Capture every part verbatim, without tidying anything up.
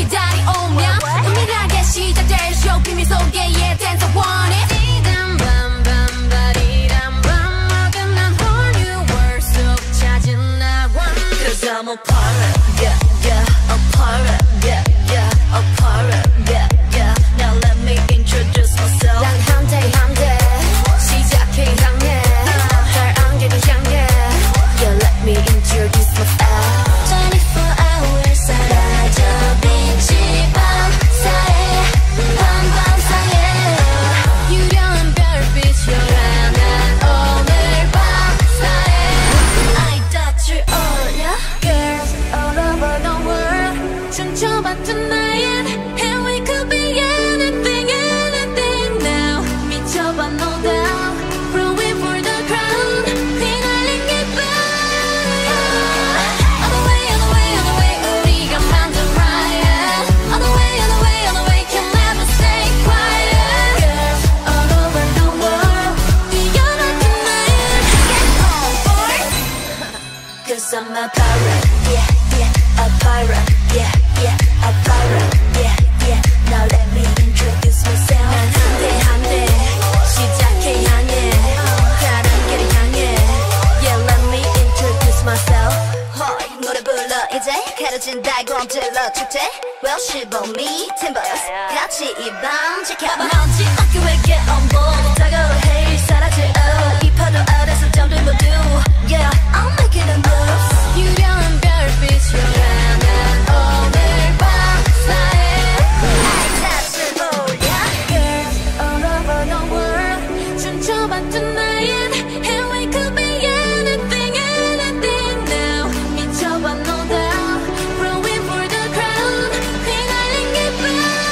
기다리 오면 은밀하게 시작될 쇼 비밀 속에 dance I want it 이단 밤밤 바리란 밤 어긋난 whole new world 속 찾은 나 one Cause I'm a pirate, yeah, yeah, a pirate, yeah, yeah, a pirate, yeah, yeah Now let me introduce myself 난 한대 한대 시작해 향해 달 안개를 향해 Yeah, let me introduce myself twenty-four hours 사라져 빛이 밤사이 밤밤사이 유려한 별빛 요란한 오늘 밤사이 I got you all, yeah Girls all over the world 춤춰봐 tonight And we could be anything, anything now 미쳐봐 no doubt Growing for the crown 휘날린 기분 All the way, all the way, all the way 우리가 만든 riot All the way, all the way, all the way can never stay quiet Girls all over the world 뛰어나 tonight Get on board Cause I'm a pirate, yeah, yeah, a pirate, yeah, yeah, a pirate, yeah, yeah Now let me introduce myself 난 한대 한대 시작해 향해 달 안개를 향해 Yeah, let me introduce myself Hoy, 노래 불러 이제 가려진 달곰질러 축제 Well, 시범이 timbers 같이 이 밤 지켜봐 먼지 어깨에 get on board 다가올 haze 사라질 어 이 파도 아래서 잠들 모두 Yeah, I'm making a move 유려한 별빛 요란한 오늘 밤사이 I touch it, oh yeah Girls all over the world 춤춰봐 tonight And we could be anything, anything now 미쳐봐 no doubt Growing for the crown 휘날린 기분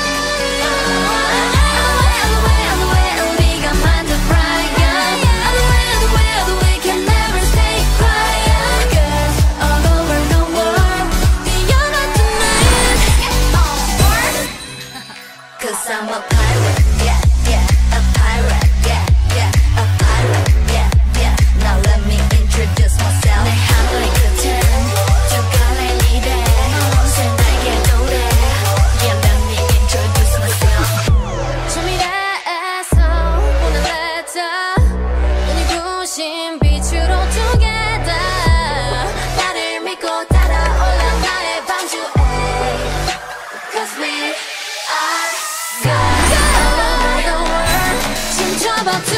All the way, all the way, all the way 우리가 만든 riot All the way, all the way, all the way can never stay quiet Girls all over the world 뛰어나 tonight Get on board Cause I'm a pirate, yeah, yeah, a pirate, yeah, yeah, a pirate, yeah, yeah Now let me introduce myself 내 하늘의 끝은 두 갈래니래 새날개 노래 Yeah, let me introduce myself 준비됐어 오늘 letter 눈이 부신 빛으로 together 나를 믿고 따라올라 나의 방주에 Cause we are God all over the world 춤춰봐